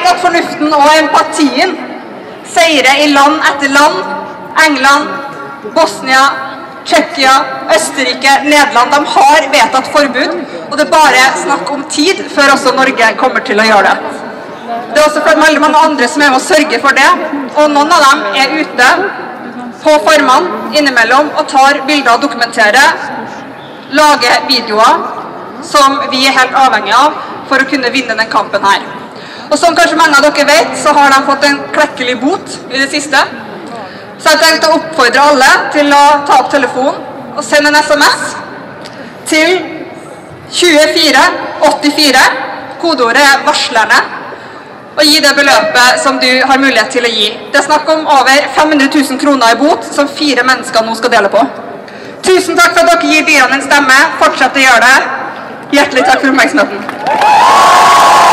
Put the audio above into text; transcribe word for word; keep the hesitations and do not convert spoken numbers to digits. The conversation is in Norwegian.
vet at fornuften og empatien seirer i land etter land. England, Bosnia, Tsjekkia, Østerrike, Nederland, de har vedtatt forbud, og det er bare snakk om tid før også Norge kommer til å gjøre det. Det er også veldig mange andre som er med å sørge for det, og noen av dem er ute på farmene innimellom og tar bilder og dokumenterer, lager videoer som vi er helt avhengige av for å kunne vinne den kampen her. Og som kanskje mange av dere vet, så har de fått en klekkelig bot i det siste. Så jeg tenkte å oppfordre alle til å ta opp telefonen og sende en sms til tjuefire åttifire, kodeordet er varslerne, og gi det beløpet som du har mulighet til å gi. Det er snakk om over fem hundre tusen kroner i bot som fire mennesker nå skal dele på. Tusen takk for at dere gir dyrene en stemme. Fortsett å gjøre det. Hjertelig takk for oppmerksomheten.